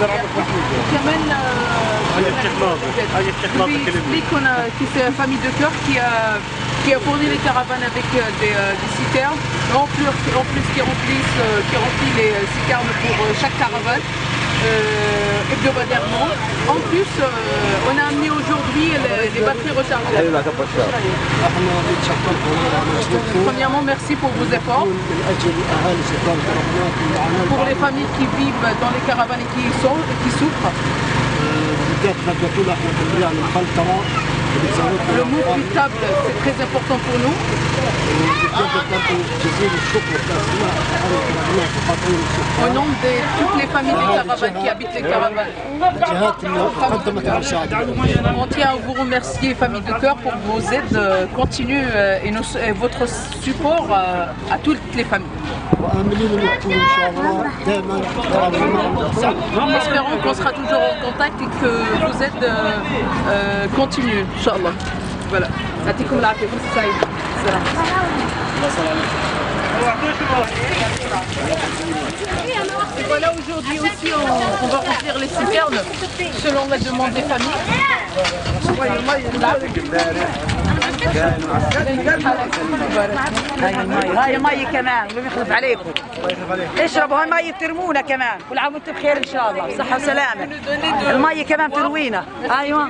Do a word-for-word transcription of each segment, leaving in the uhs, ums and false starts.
كمان explique qu'on a que c'est la famille de cœur qui a qui a fourni les caravanes avec des, des citernes, en plus, en plus qui remplissent qui remplit les citernes pour chaque caravane euh, hebdomadairement. En plus, euh, on a amené aujourd'hui les, les batteries rechargeables. Premièrement, merci pour vos efforts. Pour les familles qui vivent dans les caravanes et qui y sont et qui souffrent. Le mot équitable, c'est très important pour nous. Au nom de toutes les familles des caravanes qui habitent les caravanes, on tient à vous remercier, famille de cœur, pour vos aides continues et, nos, et votre support à toutes les familles. Espérons qu'on sera toujours en contact et que vos aides euh, continuent, Inch'Allah. Voilà. Et voilà, aujourd'hui aussi on, on va remplir les citernes selon la demande des familles. هاي مي كمان لم يخلف عليكم اشربوا هاي المي بترمونا كمان كل عام وانتم بخير ان شاء الله بصحه وسلامه المي كمان بتروينا ايوه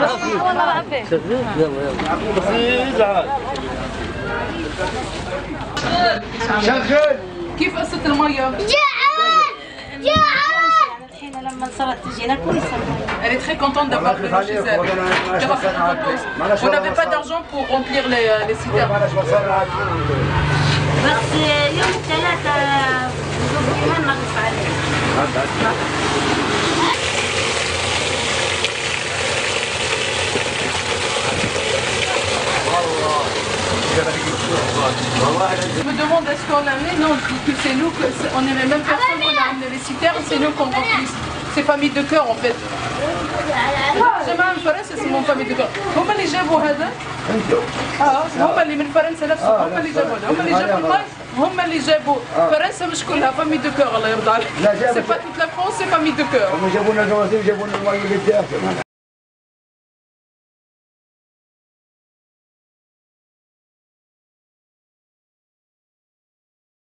شغل كيف قصة المية؟ جعان جعان الحين لما صارت تجينا كويسة. Elle est très contente d'avoir de l'eau chez elle. On n'avait pas d'argent pour remplir les, les citernes. بس يوم الثلاثة يوم نقص عليه. Je me demande est-ce qu'on a amené? Non, que c'est nous, que est, on est les mêmes personnes qu'on a amené les citernes, c'est nous qu'on remplit. C'est famille de cœur en fait. جماعة من فرنسا اسمهم famille de cœur. هم اللي جابوا هذا؟ اه هم اللي من فرنسا نفسهم هم اللي جابوا هذا، هم اللي جابوا الماء، هم اللي جابوا فرنسا مش كلها famille de cœur الله يرضى عليك. C'est pas toute la France, c'est famille de cœur. هم جابوا لنا الجوازين وجابوا لنا الماء اللي